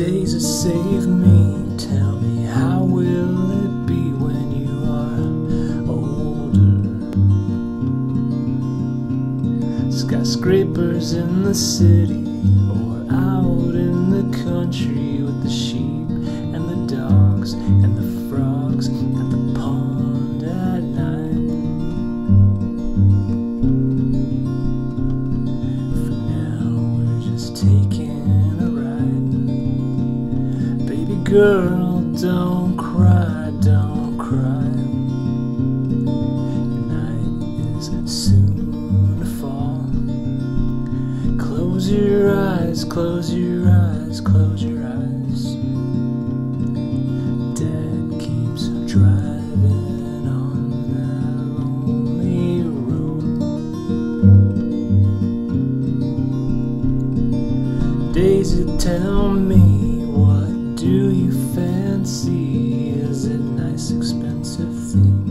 Days that save me, tell me how will it be when you are older? Skyscrapers in the city or out in the country with the sheep and the dogs and the frogs at the pond at night. For now we're just taking a ride. Baby girl, don't cry, don't cry. Night is soon to fall. Close your eyes, close your eyes, close your eyes. Dad keeps driving on that lonely road. Days that tell me, what do you fancy? Is it nice, expensive things?